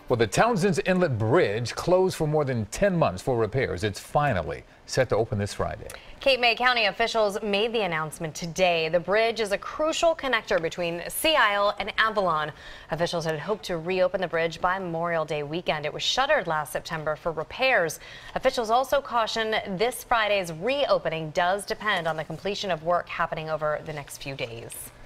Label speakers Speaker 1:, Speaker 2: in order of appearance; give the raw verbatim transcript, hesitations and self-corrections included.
Speaker 1: Well, the Townsends Inlet Bridge closed for more than ten months for repairs. It's finally set to open this Friday.
Speaker 2: Cape May County officials made the announcement today. The bridge is a crucial connector between Sea Isle and Avalon. Officials had hoped to reopen the bridge by Memorial Day weekend. It was shuttered last September for repairs. Officials also caution this Friday's reopening does depend on the completion of work happening over the next few days.